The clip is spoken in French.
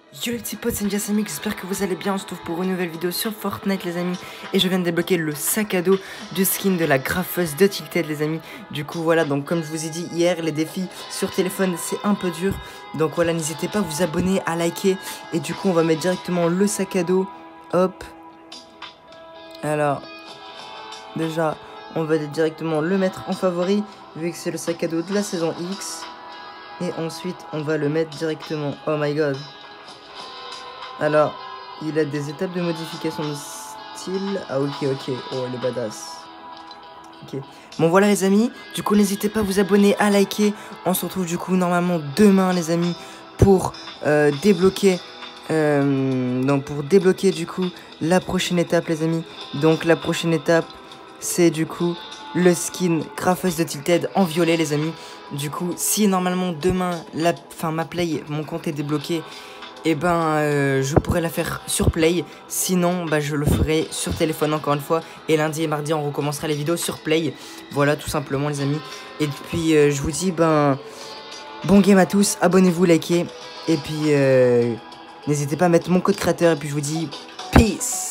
Yo les petits potes, c'est Njasami, j'espère que vous allez bien. On se trouve pour une nouvelle vidéo sur Fortnite les amis. Et je viens de débloquer le sac à dos du skin de la graffeuse de Tilted les amis. Du coup voilà, donc comme je vous ai dit hier, les défis sur téléphone c'est un peu dur. Donc voilà, n'hésitez pas à vous abonner, à liker. Et du coup on va mettre directement le sac à dos. Hop. Alors, déjà on va directement le mettre en favori, vu que c'est le sac à dos de la saison X. Et ensuite on va le mettre directement, oh my god. Alors, il a des étapes de modification de style. Ah ok, oh il est badass. Ok. Bon voilà les amis, du coup n'hésitez pas à vous abonner, à liker. On se retrouve du coup normalement demain les amis pour débloquer du coup la prochaine étape les amis. Donc la prochaine étape c'est du coup le skin graffeuse de Tilted en violet les amis. Du coup si normalement demain ma play, mon compte est débloqué, et je pourrais la faire sur Play. Sinon je le ferai sur téléphone encore une fois. Et lundi et mardi on recommencera les vidéos sur Play. Voilà tout simplement les amis. Et puis je vous dis bon game à tous. Abonnez-vous, likez. Et puis n'hésitez pas à mettre mon code créateur. Et puis je vous dis peace.